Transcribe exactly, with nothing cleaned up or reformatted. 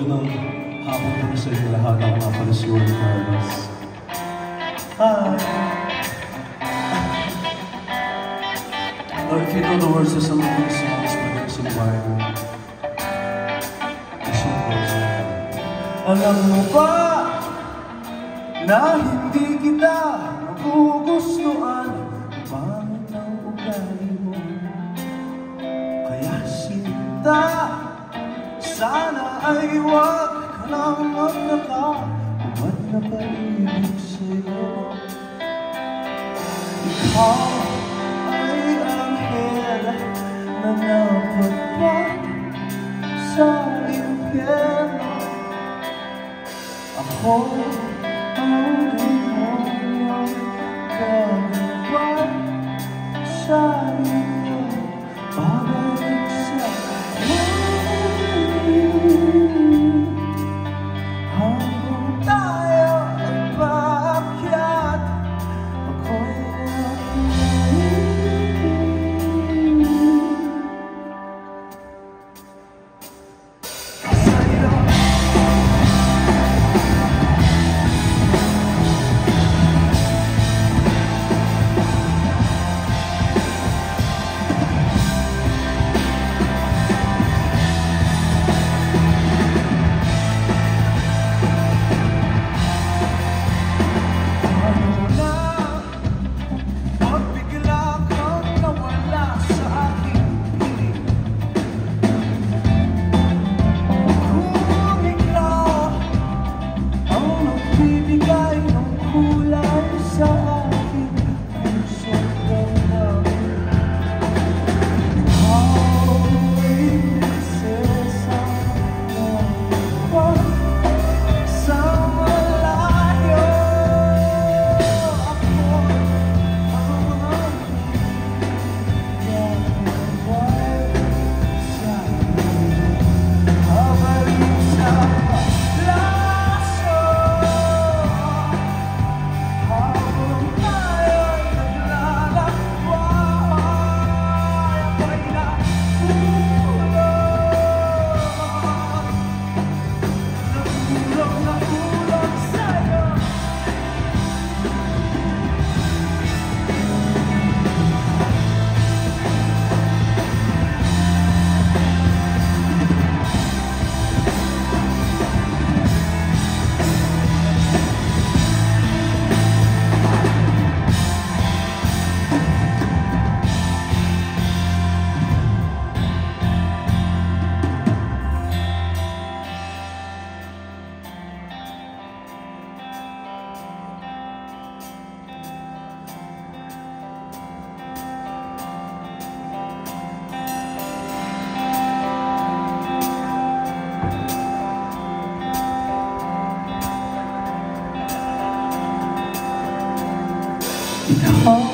Magandang hapon po sa inyo lahat. Ako nga pala si Jordan Carlos. Hi! Now, if you know the words to some of these songs, we're going to sing Bible. The song goes like, alam mo ba na hindi kita nagugustuhan? Pangit ang ugali mo. Kaya sinta, sana ay huwag ka lang magtaka kung ba't napaibig sa'yo. Ikaw ay anghel na napagpag sa impyerno. Ako ang demonyong gagawin sa iyo. Babalik sa habang tayo ay paakyat, ako'y oh.